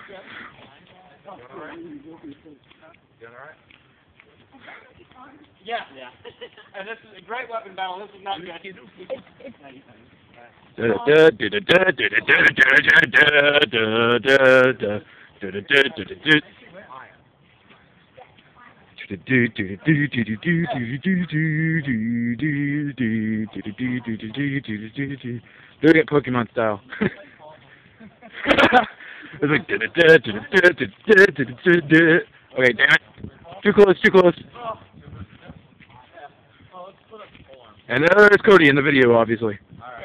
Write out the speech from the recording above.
alright? Yeah. And this is a great weapon battle. This is not good. Doing it Pokemon style. It's like okay, damn it. Too close. And there's Cody in the video, obviously. Alright.